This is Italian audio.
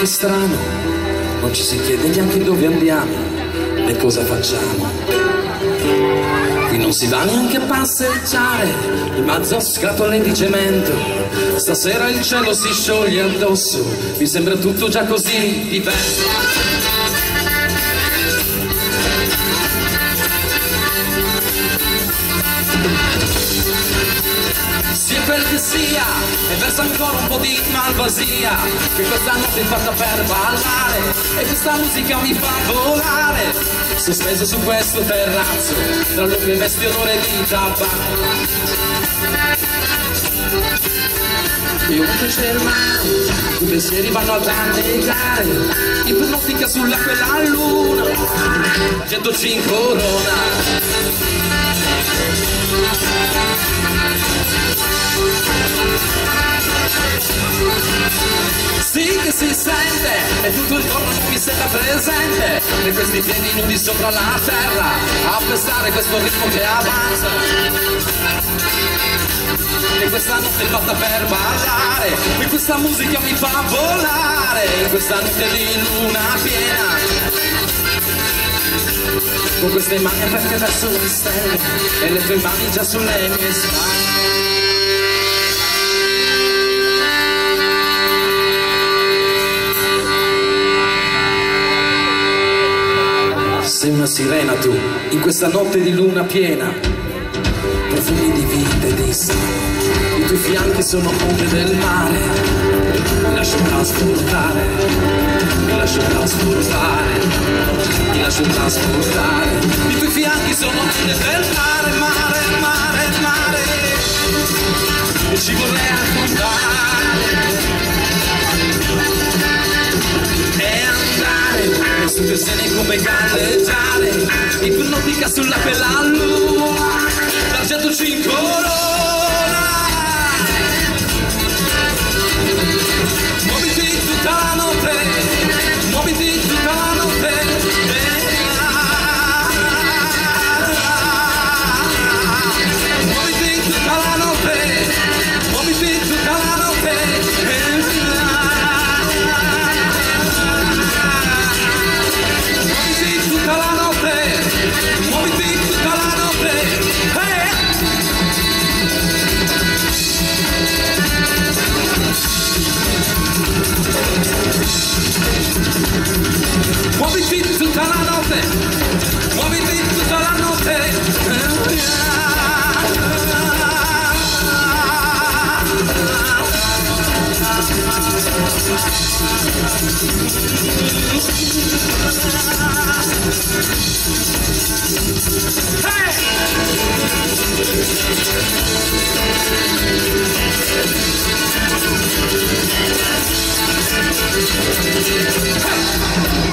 che strano, non ci si chiede neanche dove andiamo e cosa facciamo. Qui non si va neanche a passeggiare, in mezzo a scatole di cemento. Stasera il cielo si scioglie addosso, mi sembra tutto già così diverso. Sia quel che sia, e versa ancora un po' di malvasia, che questa notte è fatta per ballare, e questa musica mi fa volare, sospeso su questo terrazzo, tra lunghe vesti odore di tabacco. Io non c'è il mare, i pensieri vanno ad annegare, ipnotica sulla quella luna, la gente ci incorona. Sì che si sente, e tutto il giorno non mi sembra presente, e questi piedi nudi sopra la terra, a pestare questo ritmo che avanza. E questa notte è fatta per ballare, e questa musica mi fa volare, in questa notte di luna piena. Con queste mani aperte verso le stelle, e le tue mani già sulle mie spalle. Sei una sirena tu, in questa notte di luna piena, profumi di vita e di sangue, i tuoi fianchi sono onde del mare, mi lascio trasportare, mi lascio trasportare, mi lascio trasportare, i tuoi fianchi sono onde del mare, mare, mare, mare, e ci vorrei affrontare. Su due sene come galleggiare, ipnotica sulla bella luna, l'argento ci incorona. Muoviti tutta la notte, muoviti tutta la notte, muoviti tutta la notte, muoviti tutta la notte. Muoviti tutta la notte, muoviti tutta la notte. Hey!